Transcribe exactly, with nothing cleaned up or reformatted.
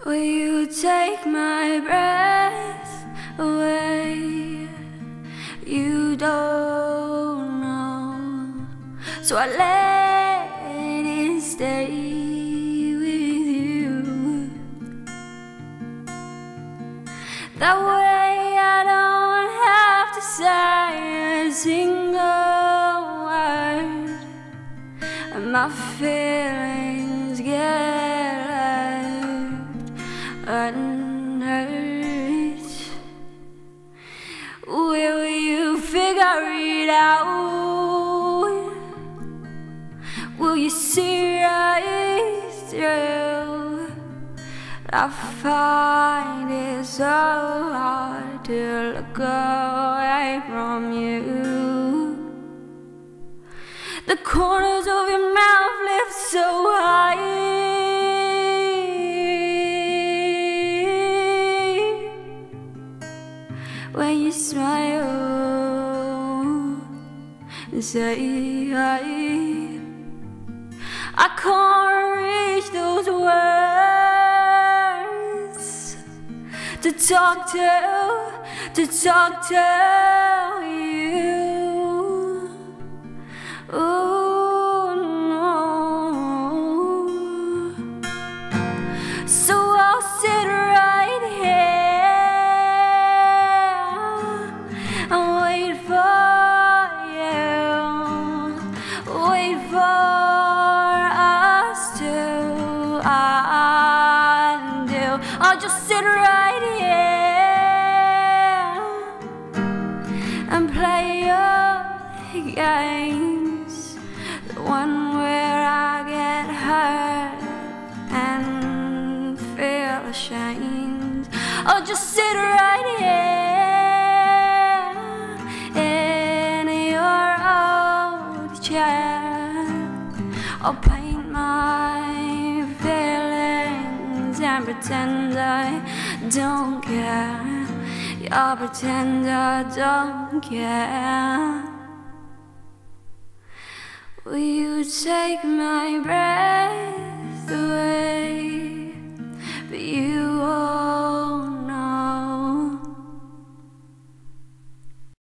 Will you take my breath away? You don't know, so I let it stay with you. That way I don't have to say a single word, and my feelings get left unhurt. Will you figure it out? Will you see right through? I find it so hard to look away from you. The corners of your mouth lift so high. When you smile and say hi, I can't reach those words to talk to, to talk to you. Oh no. So I'll sit right here and wait for you, wait for us to undo. I'll just sit right here and play your games, the one where I get hurt and feel ashamed. I'll just sit right here in your old chair. I'll paint my feelings and pretend I don't care. I'll pretend I don't care. Will you take my breath away? But you all